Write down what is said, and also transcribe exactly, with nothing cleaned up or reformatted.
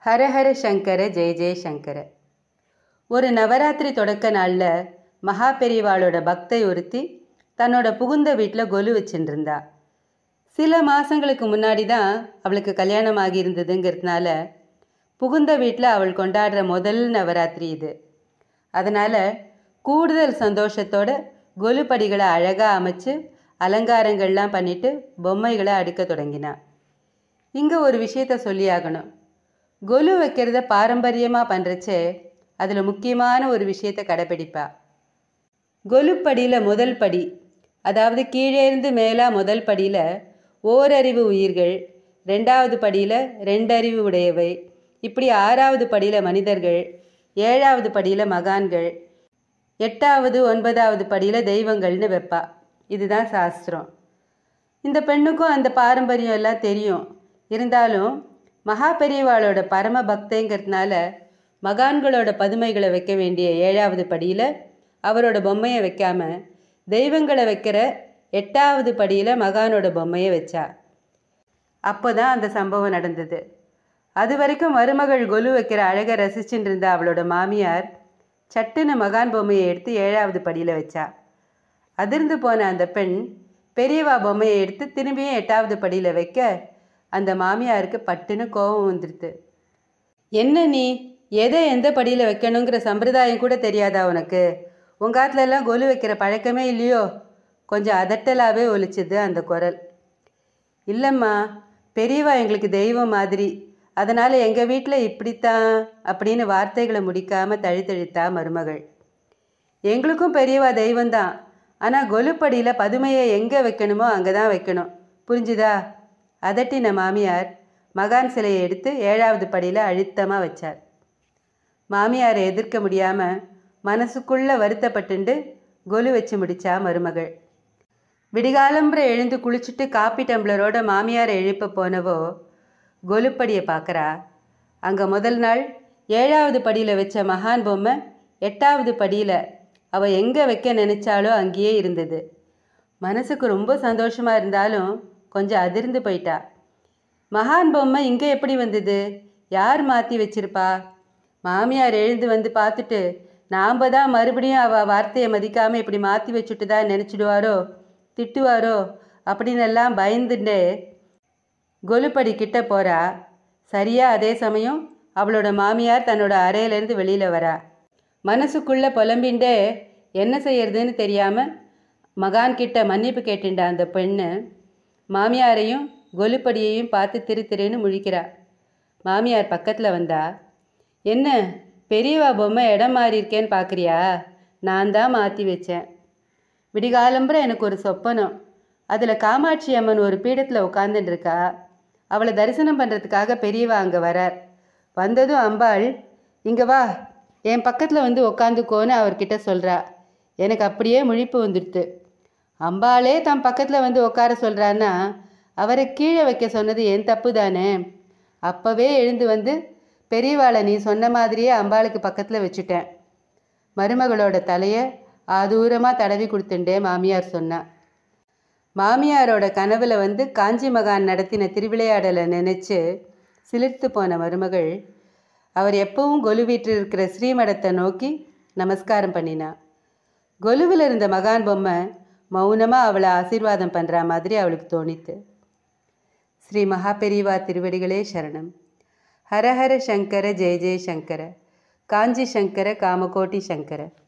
ஹரஹர சங்கர ஜெய ஜெய சங்கர. ஒரு நவராத்திரி தொடக்க நாளில் மகா பெரியவாளோட பக்தை ஒருத்தி தன்னோட புகுந்த வீட்டில் கொலு வச்சுருந்தா. சில மாதங்களுக்கு முன்னாடி தான் அவளுக்கு கல்யாணம் ஆகியிருந்ததுங்கிறதுனால புகுந்த வீட்டில் அவள் கொண்டாடுற முதல் நவராத்திரி இது. அதனால் கூடுதல் சந்தோஷத்தோட கொலு படிகளை அழகாக அமைச்சு அலங்காரங்கள்லாம் பண்ணிட்டு பொம்மைகளை அடுக்க தொடங்கினான். இங்கே ஒரு விஷயத்த சொல்லியாகணும். கொலு வைக்கிறத பாரம்பரியமாக பண்ணுறச்சே அதில் முக்கியமான ஒரு விஷயத்தை கடைப்பிடிப்பா. கொலு படியில் முதல் படி, அதாவது கீழேருந்து மேலே முதல் படியில் ஓரறிவு உயிர்கள், ரெண்டாவது படியில் ரெண்டறிவு உடையவை, இப்படி ஆறாவது படியில் மனிதர்கள், ஏழாவது படியில் மகான்கள், எட்டாவது ஒன்பதாவது படியில் தெய்வங்கள்னு வைப்பா. இதுதான் சாஸ்திரம். இந்த பெண்ணுக்கும் அந்த பாரம்பரியம் எல்லாம் தெரியும். இருந்தாலும் மகா பெரியவாளோட பரம பக்தைங்கிறதுனால மகான்களோட பதுமைகளை வைக்க வேண்டிய ஏழாவது படியில் அவரோட பொம்மையை வைக்காம தெய்வங்களை வைக்கிற எட்டாவது படியில் மகானோட பொம்மையை வச்சா. அப்போ தான் அந்த சம்பவம் நடந்தது. அது வரைக்கும் மருமகள் கொலு வைக்கிற அழகை ரசிச்சுட்டு இருந்த அவளோட மாமியார் சட்டுன்னு மகான் பொம்மையை எடுத்து ஏழாவது படியில் வச்சா. அதிர்ந்து போன அந்த பெண் பெரியவா பொம்மையை எடுத்து திரும்பியும் எட்டாவது படியில் வைக்க அந்த மாமியாருக்கு பட்டுன்னு கோபம் வந்துடுது. என்ன நீ எதை எந்த படியில் வைக்கணுங்கிற சம்பிரதாயம் கூட தெரியாதா உனக்கு? உங்கள் காலத்துலலாம் கொலு வைக்கிற பழக்கமே இல்லையோ? கொஞ்சம் அதட்டலாகவே ஒலிச்சுது அந்த குரல். இல்லைம்மா, பெரியவா எங்களுக்கு தெய்வம் மாதிரி, அதனால் எங்கள் வீட்டில் இப்படித்தான் அப்படின்னு வார்த்தைகளை முடிக்காமல் தழுத்தழுத்தா மருமகள். எங்களுக்கும் பெரியவா தெய்வம்தான், ஆனால் கொலுப்படியில் பதுமையை எங்கே வைக்கணுமோ அங்கே தான் வைக்கணும், புரிஞ்சுதா? அதட்டின மாமியார் மகான் சிலையை எடுத்து ஏழாவது படியில் அழுத்தமாக வச்சார். மாமியாரை எதிர்க்க முடியாமல் மனசுக்குள்ளே வருத்தப்பட்டுண்டு கொலு வச்சு முடித்தா மருமகள். விடிகாலம்புற எழுந்து குளிச்சுட்டு காப்பி டம்ளரோட மாமியாரை எழுப்ப போனவோ கொலுப்படியை பார்க்குறா. அங்கே முதல் நாள் ஏழாவது படியில் வச்ச மகான் பொம்மை எட்டாவது படியில் அவள் எங்கே வைக்க நினச்சாலோ அங்கேயே இருந்தது. மனசுக்கு ரொம்ப சந்தோஷமாக இருந்தாலும் கொஞ்சம் அதிர்ந்து போயிட்டா. மகான் பொம்மை இங்கே எப்படி வந்தது? யார் மாற்றி வச்சிருப்பா? மாமியார் எழுந்து வந்து பார்த்துட்டு நாம் தான் மறுபடியும் அவள் வார்த்தையை மதிக்காமல் இப்படி மாற்றி வச்சுட்டு தான் நினச்சிடுவாரோ, திட்டுவாரோ அப்படின்னு எல்லாம் பயந்துட்டே கொலுப்படி கிட்ட போகிறா. சரியாக அதே சமயம் அவளோட மாமியார் தன்னோட அறையிலேருந்து வெளியில் வரா. மனசுக்குள்ளே புலம்பின்ண்டே என்ன செய்யறதுன்னு தெரியாமல் மகான்கிட்ட மன்னிப்பு கேட்டுண்டா அந்த பெண்ணு மாமியாரையும் கொலுப்படியையும் பார்த்து திரு திருன்னு முழிக்கிறா. மாமியார் பக்கத்தில் வந்தா, என்ன பெரியவா பொம்மை இடம் மாறி இருக்கேன்னு பார்க்குறியா? நான் தான் மாற்றி வச்சேன். விடிகாலம்புற எனக்கு ஒரு சொப்பனம். அதில் காமாட்சி அம்மன் ஒரு பீடத்தில் உட்காந்துட்டுருக்கா. அவளை தரிசனம் பண்ணுறதுக்காக பெரியவா அங்கே வரார். வந்ததும் அம்பாள், இங்கே வா, என் பக்கத்தில் வந்து உக்காந்துக்கோன்னு அவர்கிட்ட சொல்கிறா. எனக்கு அப்படியே முழிப்பு வந்துடுது. அம்பாளே தன் பக்கத்தில் வந்து உட்கார சொல்கிறான்னா அவரை கீழே வைக்க சொன்னது என் தப்பு தானே? அப்போவே எழுந்து வந்து பெரியவாளை நீ சொன்ன மாதிரியே அம்பாளுக்கு பக்கத்தில் வச்சுட்டேன். மருமகளோட தலையை ஆதூரமாக தடவி கொடுத்துட்டே மாமியார் சொன்னா. மாமியாரோட கனவில் வந்து காஞ்சி மகான் நடத்தின திருவிளையாடலை நினச்சி சிலிர்த்து போன மருமகள் அவர் எப்பவும் கொலு வீட்டில் இருக்கிற ஸ்ரீமடத்தை நோக்கி நமஸ்காரம் பண்ணினா. கொலுவில் இருந்த மகான் பொம்மை மௌனமாக அவளை ஆசீர்வாதம் பண்ணுற மாதிரி அவளுக்கு தோணித்து. ஸ்ரீ மகா பெரியவா திருவடிகளே சரணம். ஹரஹர சங்கர ஜெய ஜெய சங்கர. காஞ்சி சங்கர காமகோட்டி சங்கர.